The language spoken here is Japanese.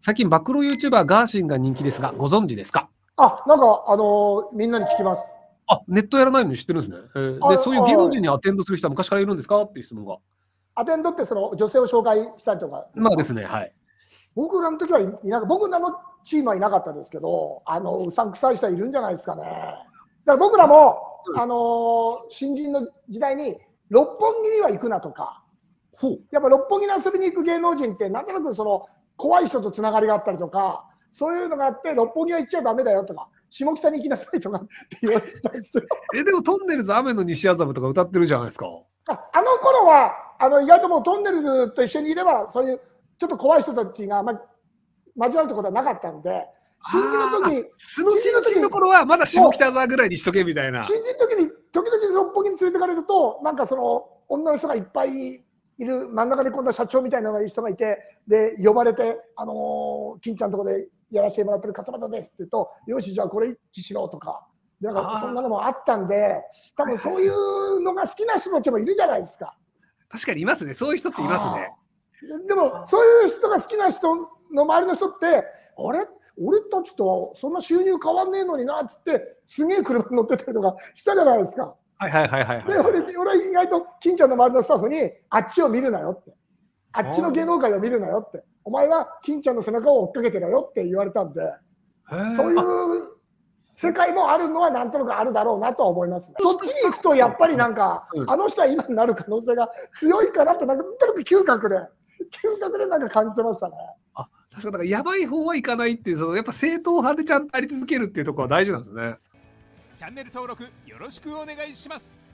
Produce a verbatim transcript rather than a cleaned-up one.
最近暴露 YouTuber ガーシンが人気ですが、ご存知ですか？ あ、なんか、あのーみんなに聞きます。 あ、ネットやらないのに知ってるんですね。えーで、 あそういう芸能人あにアテンドする人は昔からいるんですかっていう質問が。 アテンドってその女性を紹介したりとかですか？ まあですね、はい。 僕らの時はいいなか僕らのチームはいなかったですけど、あのうさんくさい人はいるんじゃないですかね。だから僕らも、あのー新人の時代に六本木には行くなとか、 ほう。 やっぱ六本木に遊びに行く芸能人ってなんとなくその怖い人とつながりがあったりとか、そういうのがあって六本木は行っちゃダメだよとか、下北に行きなさいとかって言われてたんですよ。 え、でもトンネルズ雨の西麻布とか歌ってるじゃないですか。 ああの頃はあの意外ともうトンネルズと一緒にいればそういうちょっと怖い人たちが、ま、交わるところはなかったんで、新人の時素の新人の頃はまだ下北沢ぐらいにしとけみたいな。 新人の時に時々六本木に連れてかれると、なんかその女の人がいっぱいいる真ん中に今度は社長みたいな人がいて、で呼ばれて、あのー、金ちゃんのところでやらせてもらってる勝俣ですって言うと、よしじゃあこれ一致しろとか、なんかそんなのもあったんで、多分そういうのが好きな人たちもいるじゃないですか。 確かにいますね。そういう人っていますね。 でもそういう人が好きな人の周りの人って、あれ俺たちとそんな収入変わんねえのになっつってすげえ車に乗ってたりとかしたじゃないですか。 はいはいはいはい、はい。 で俺俺は意外と金ちゃんの周りのスタッフにあっちを見るなよって、あっちの芸能界を見るなよって、お前は金ちゃんの背中を追っかけてろよって言われたんで、そういう世界もあるのはなんとなくあるだろうなとは思いますね。そっちに行くとやっぱりなんか、うん、あの人は今になる可能性が強いかなってなんとなく嗅覚で嗅覚でなんか感じてましたね。 あ、確かだからやばい方はいかないっていう、そのやっぱ正統派でちゃんとあり続けるっていうところは大事なんですね。 チャンネル登録よろしくお願いします。